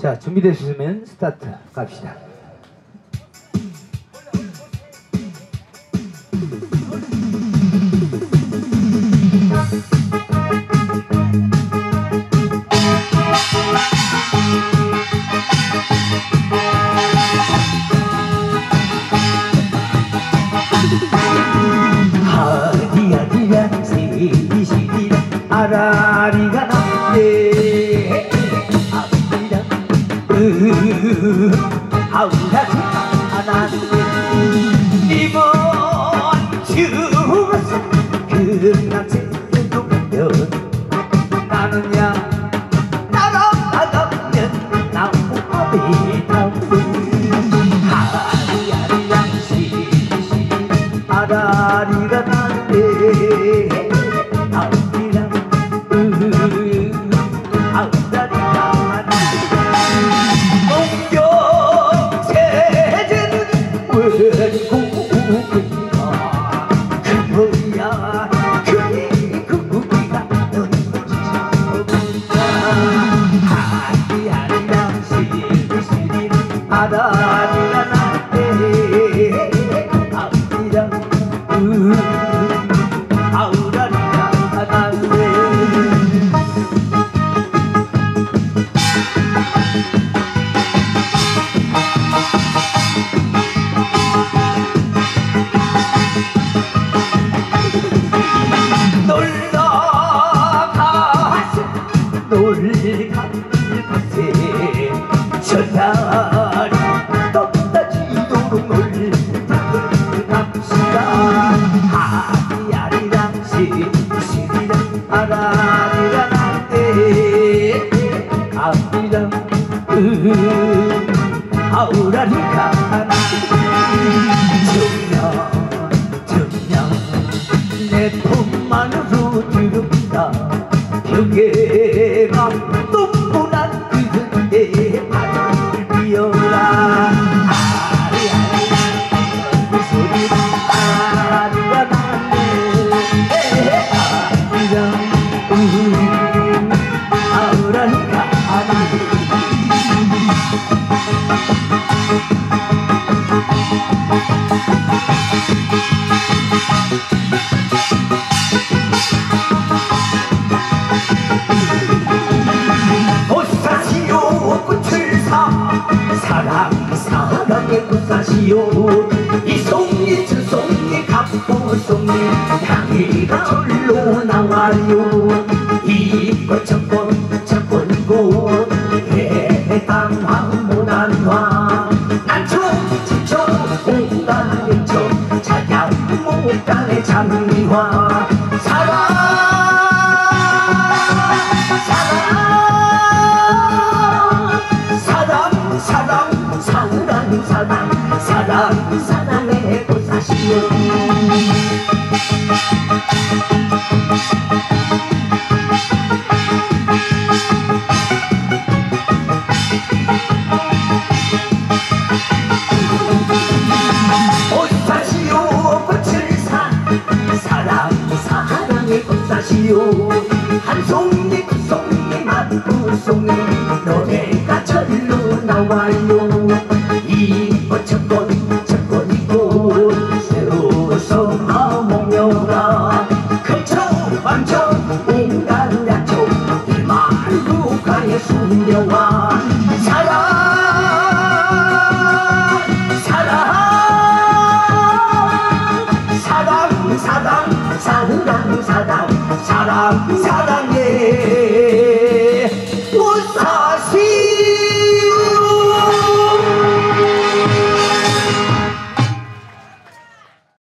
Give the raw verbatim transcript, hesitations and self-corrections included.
자, 준비되시면 스타트 갑시다. 하디야디야 시리시리라 아라리가 났네 아리라 으 아우라지 않았네 이번 죽었어 그날새도 가면 나는야 날아가면 나무업이 나오고 하리야리야 시리시리 아라리가 났네 아우리랑 으 아우라리가 났네 농경세제는 원고구이가 그거야 그게 그구이가 눈부시셔보자 하리하리랑 시리시리 아라리가 났네 아우리랑 으 아우라리가 났네 놀가세 저다리 떴다지도록 놀다들 갑시다 하리아리랑 시리시리랑 아라리가 났네 아리랑 으 아우라리가 났네 정녕 정녕 내 품만으로 들읍니다 벽에가 똥문한 그대 바람을 피워라 아리아리 그 소리 아리가 났네 아리랑 음 아우라니까 아리 사랑 사랑의 꽃사시오 이송이 저송이 갑보송이 향기가 절로 나와요 이꽃 첫꽃 첫꽃꽃 해당황 모난화 난초 지초 공간일초 차양 목간의 장미화 사랑 사랑 사랑 사랑 사랑의 꽃사시오 꽃사시오 꽃을 사 사랑 사랑의 꽃사시오 한 송이 두 송이 만두 송이 노래가 절로 나와요 이꽃 첫꽃 첫꽃이고 새우서 마몽여가 금초 반초 인간 약초 일말로 가에 숨겨와 사랑 사랑 사랑 사랑 사랑 사랑 사랑 사랑